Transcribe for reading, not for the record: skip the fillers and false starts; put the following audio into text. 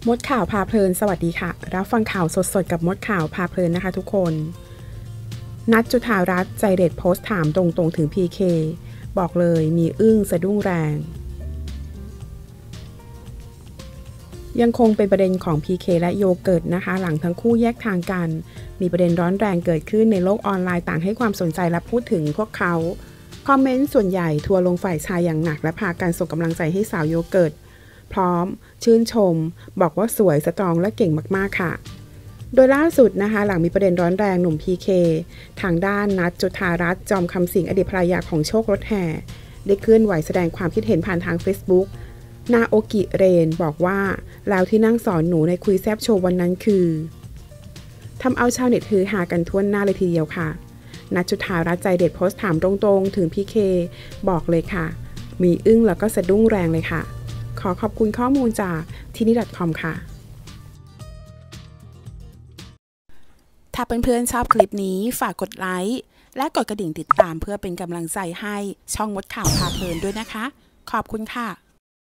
มดข่าวพาเพลินสวัสดีค่ะรับฟังข่าวสดๆกับมดข่าวพาเพลินนะคะทุกคนนัทจุฑารัตน์ใจเด็ดโพสต์ถามตรงๆถึง PK บอกเลยมีอึ้งสะดุ้งแรงยังคงเป็นประเด็นของ PK และโยเกิร์ตนะคะหลังทั้งคู่แยกทางกันมีประเด็นร้อนแรงเกิดขึ้นในโลกออนไลน์ต่างให้ความสนใจและพูดถึงพวกเขาคอมเมนต์ส่วนใหญ่ทัวร์ลงฝ่ายชายอย่างหนักและพากันส่งกำลังใจให้สาวโยเกิร์ตพร้อมชื่นชมบอกว่าสวยสตรองและเก่งมากๆค่ะโดยล่าสุดนะคะหลังมีประเด็นร้อนแรงหนุ่ม PK ทางด้านนัทจุฑารัตน์จอมคำสิงอดีตภรรยาของโชครถแห่ได้เคลื่อนไหวแสดงความคิดเห็นผ่านทาง Facebook นาโอกิเรนบอกว่าแล้วที่นั่งสอนหนูในคุยแซบโชว์วันนั้นคือทำเอาชาวเน็ตฮือฮากันทั่วหน้าเลยทีเดียวค่ะนัทจุฑารัตน์ใจเด็ดโพสต์ถามตรงๆถึง PK บอกเลยค่ะมีอึ้งแล้วก็สะดุ้งแรงเลยค่ะขอบคุณข้อมูลจากที่นี่ .com ค่ะถ้าเพื่อนๆชอบคลิปนี้ฝากกดไลค์และกดกระดิ่งติดตามเพื่อเป็นกำลังใจให้ช่องมดข่าวพาเพลินด้วยนะคะขอบคุณค่ะ